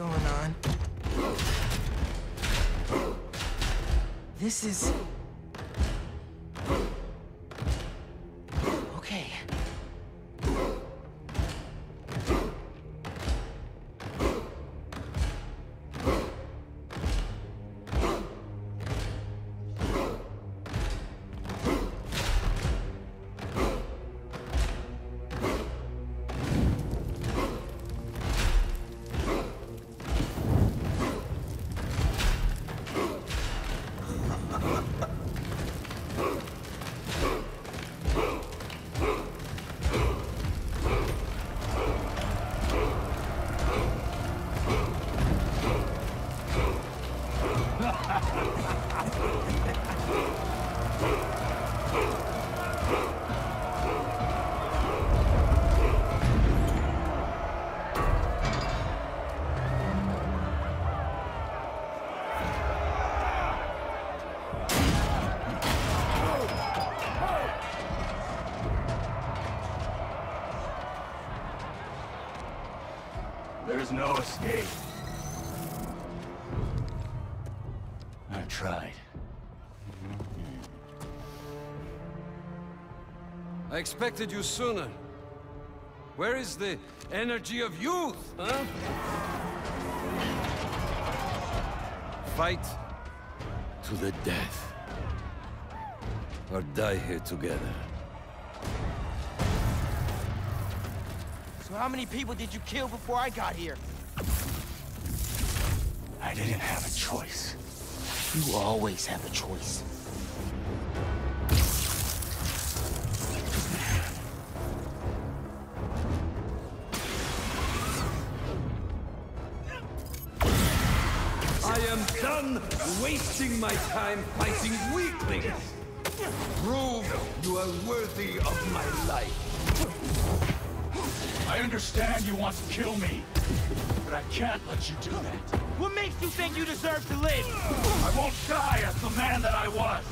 going on? This is... Okay. There's no escape. I tried. I expected you sooner. Where is the energy of youth, huh? Fight to the death. Or die here together. So how many people did you kill before I got here? I didn't have a choice. You always have a choice. I am done wasting my time fighting weaklings. Prove you are worthy of my life. I understand you want to kill me, but I can't let you do that. What makes you think you deserve to live? I won't die as the man that I was.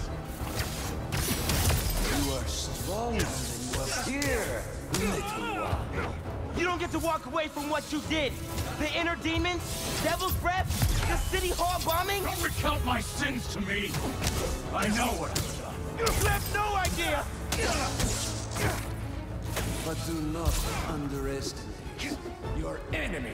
You are stronger than you appear, little one. You don't get to walk away from what you did. The inner demons, Devil's Breath, the City Hall bombing. Don't recount my sins to me. I know what I've done. You have no idea. But do not underestimate your enemy.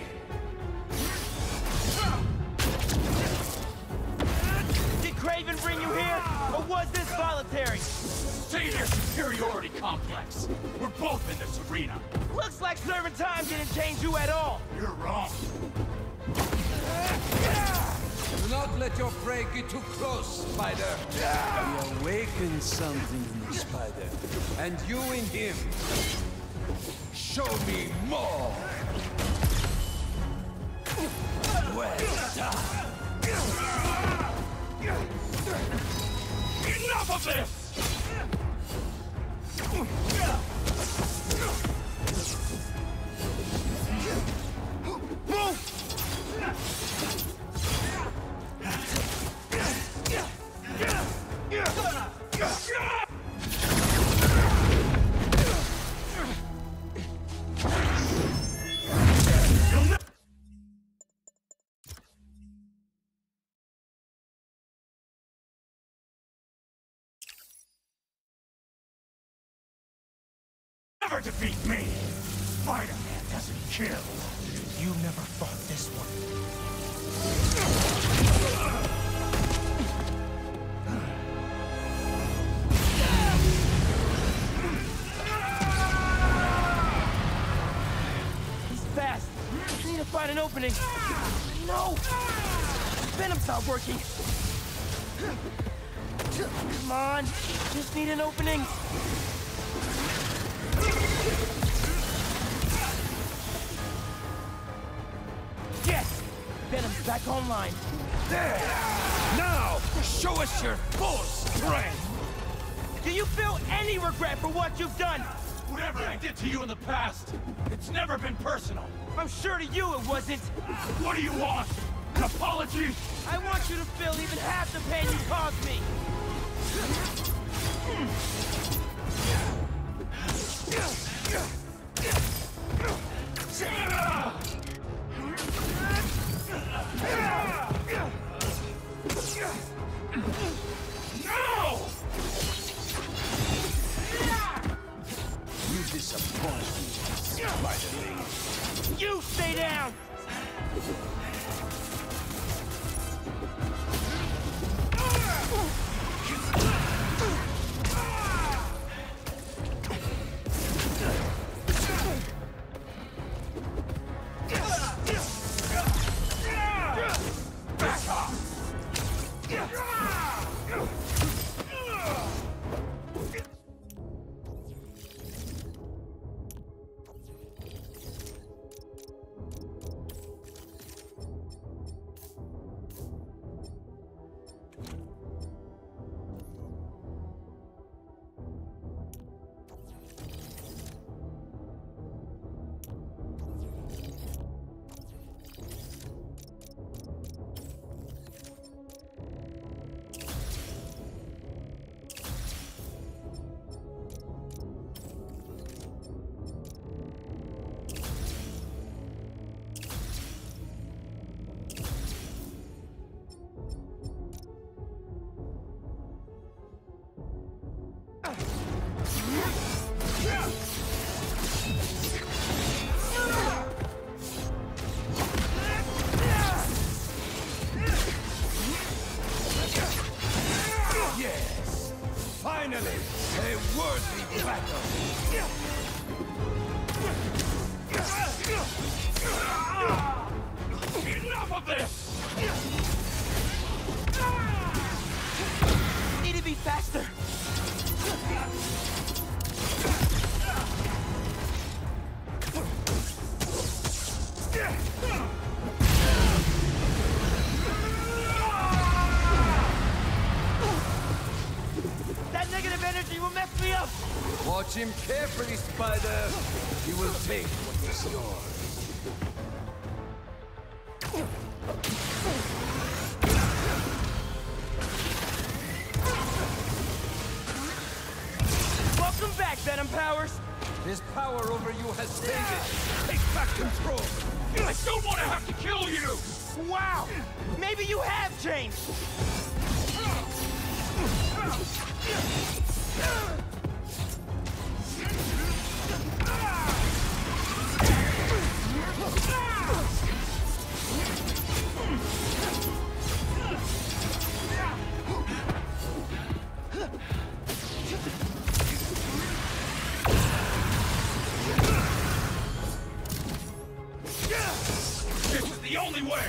Did Craven bring you here, or was this voluntary? Save your superiority complex. We're both in this arena. Looks like serving time didn't change you at all. You're wrong. Do not let your prey get too close, Spider. We awaken something in the Spider, and you in him. Show me more! Well done! Enough of this! Never defeat me! Spider-Man doesn't kill. You never fought this one. He's fast. I need to find an opening. No! Venom's not working. Come on. Just need an opening. Yes! Venom's back online. There! Now, show us your full strength! Do you feel any regret for what you've done? Whatever I did to you in the past, it's never been personal. I'm sure to you it wasn't. What do you want? An apology? I want you to feel even half the pain you caused me. No! You disappoint me, Spider-Man. You stay down! Yes! Finally! A worthy battle! Enough of this! Need to be faster! That negative energy will mess me up! Watch him carefully, Spider. He will take what is yours. Welcome back, Venom Powers! His power over you has faded. Take back control. I don't want to have to kill you! Wow! Maybe you have changed! This is the only way!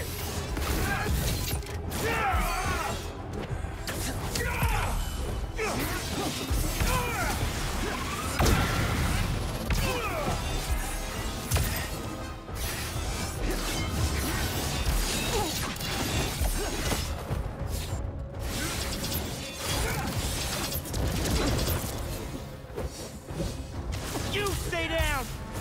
You stay down!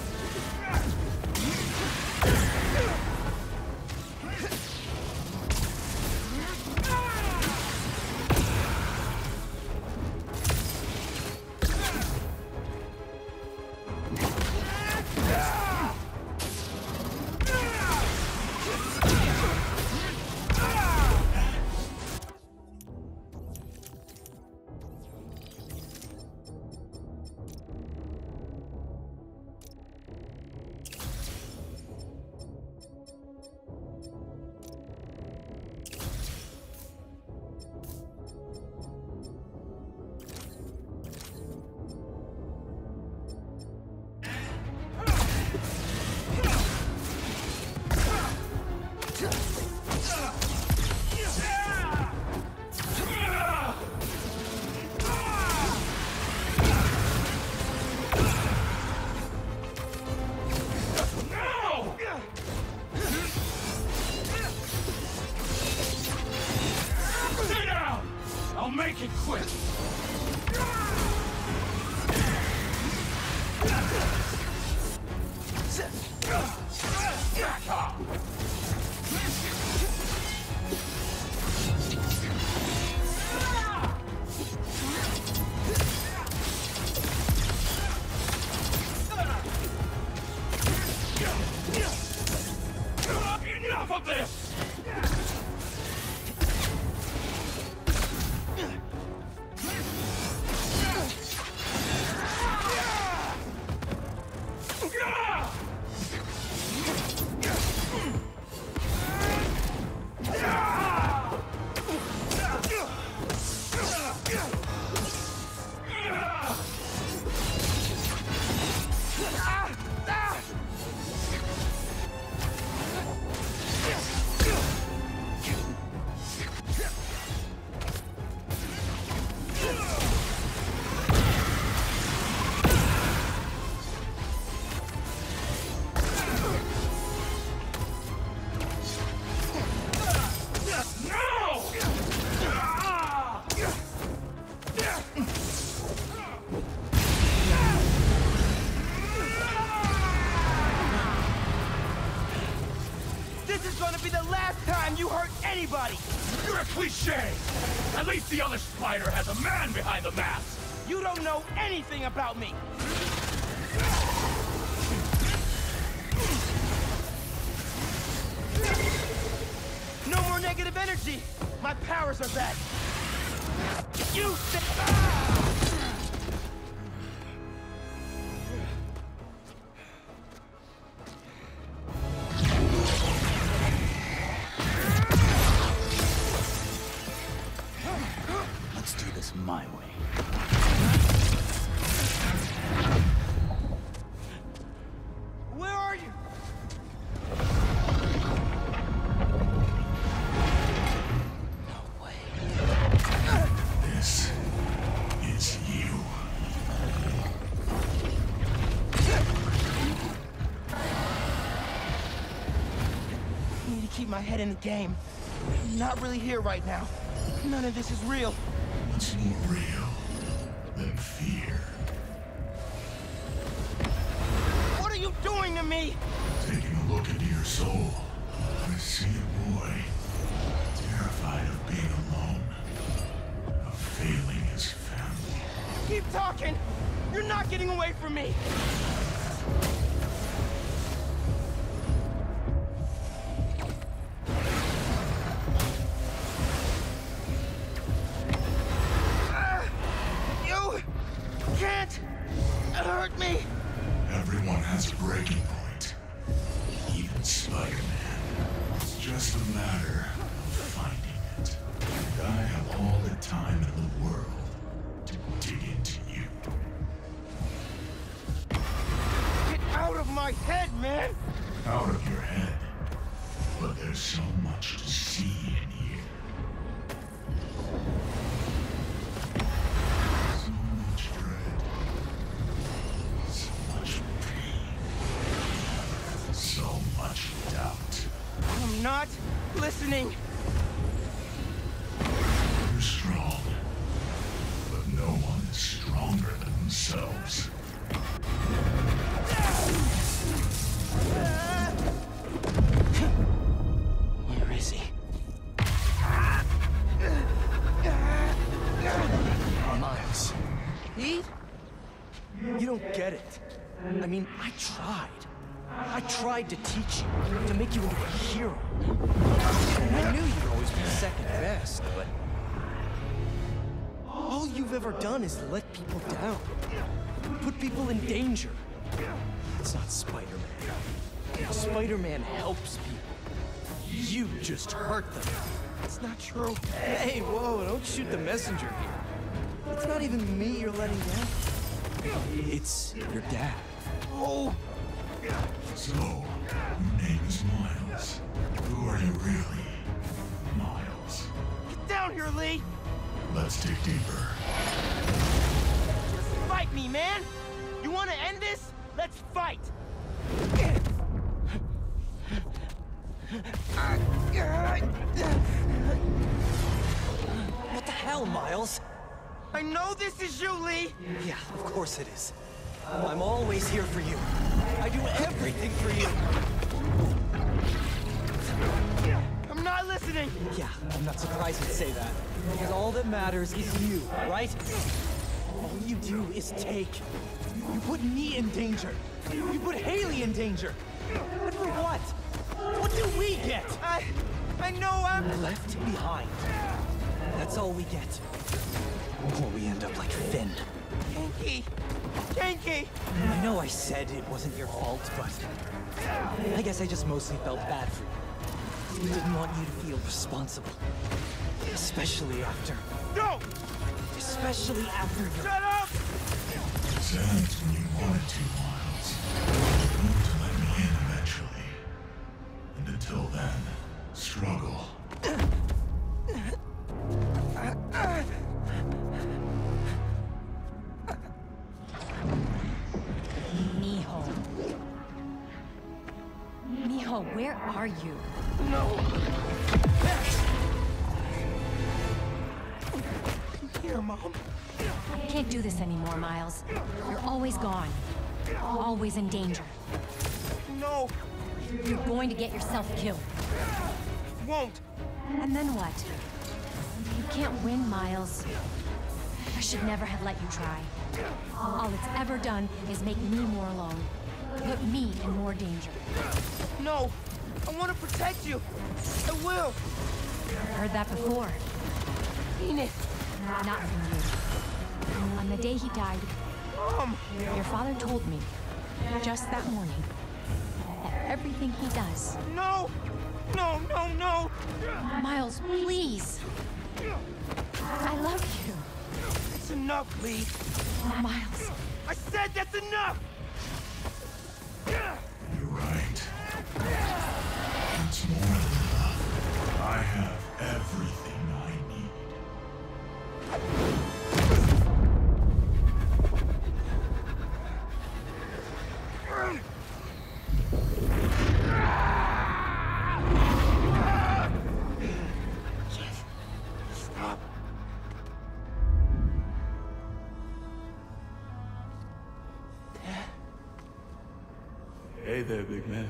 Stay down! I'll make it quick! Back up! Enough of this! anybody! You're a cliche! At least the other spider has a man behind the mask! You don't know anything about me! No more negative energy! My powers are back! You said... Let's do this my way. Where are you? No way. This is you. I need to keep my head in the game. I'm not really here right now. None of this is real. What's more real than fear? What are you doing to me? Taking a look into your soul, I see a boy terrified of being alone, of failing his family. Keep talking! You're not getting away from me! You can't hurt me! Everyone has a breaking point. Even Spider-Man. It's just a matter of finding it. And I have all the time in the world to dig into you. Get out of my head, man! Out of your head. But there's so much to see in here. So much dread. So much pain. So much doubt. I'm not listening! You're strong. But no one is stronger than themselves. Where is he? Miles. He? You don't get it. I mean, I tried. I tried to teach you, to make you into a hero. I knew you'd always be second best, but... all you've ever done is let people down. Put people in danger. That's not Spider-Man. Spider-Man helps people. You just hurt them. It's not true. Hey, whoa, don't shoot the messenger here. It's not even me you're letting down. It's your dad. Oh! So, your name is Miles. Who are you really, Miles? Get down here, Lee! Let's dig deeper. Just fight me, man! You wanna end this? Let's fight! What the hell, Miles? I know this is you, Lee! Yeah, of course it is. I'm always here for you. I do everything for you. I'm not listening! Yeah, I'm not surprised you'd say that. Because all that matters is you, right? All you do is take. You put me in danger. You put Haley in danger. And for what? What do we get? I know I'm... Left behind. That's all we get. Or we end up like Finn. Ganke! Ganke! I know I said it wasn't your fault, but... I guess I just mostly felt bad for you. I didn't want you to feel responsible. Especially after... No! Especially after your... Shut up! Sans when you wanted to, Miles. You're going to let me in eventually. And until then, struggle. Mijo. Mijo, where are you? No! I'm here, Mom. I can't do this anymore, Miles. You're always gone. Always in danger. No! You're going to get yourself killed. Won't! And then what? You can't win, Miles. I should never have let you try. All it's ever done is make me more alone. Put me in more danger. No, I want to protect you. I will. Heard that before. Mean it. Not from you. On the day he died, your father told me, just that morning, that everything he does... No! No, no, no! Miles, please! I love you. It's enough, Lee. Miles. I said that's enough! You're right. It's more than enough. I have everything I need. Stop. Hey there, big man.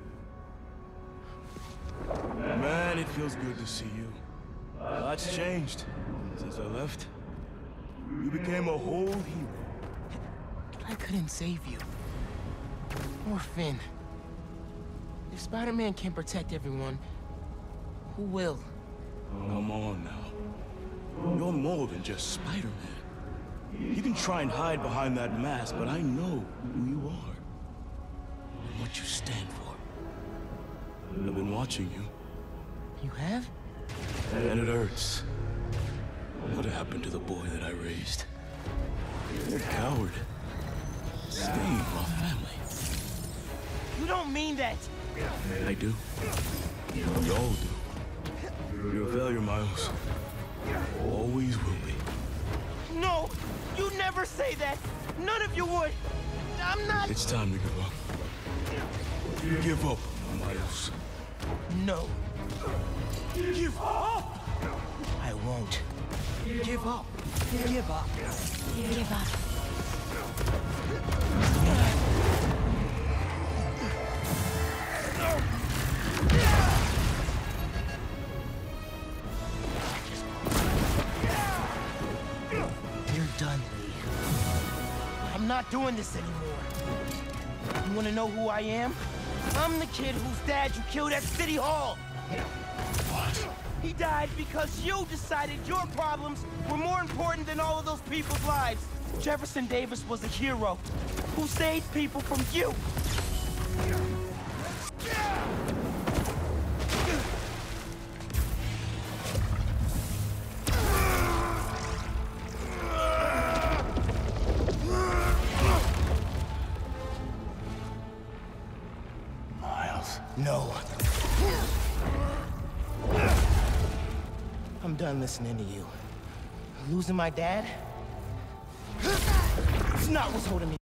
Man, it feels good to see you. Lots changed since I left. You became a whole hero. I couldn't save you. Or Finn. If Spider-Man can't protect everyone, who will? Come on now. You're more than just Spider-Man. You can try and hide behind that mask, but I know who you are. And what you stand for. I've been watching you. You have? And it hurts. What happened to the boy that I raised? You're a coward. Saved my family. You don't mean that! I do. We all do. You're a failure, Miles. Always will be. No! You never say that! None of you would! I'm not... It's time to give up. Give up, Miles. No. Give up! I won't. Give up! Give up! Give up. You're done, Lee. I'm not doing this anymore. You wanna know who I am? I'm the kid whose dad you killed at City Hall! What? He died because you decided your problems were more important than all of those people's lives. Jefferson Davis was a hero who saved people from you. Miles? No. I'm done listening to you. Losing my dad? It's not what's holding me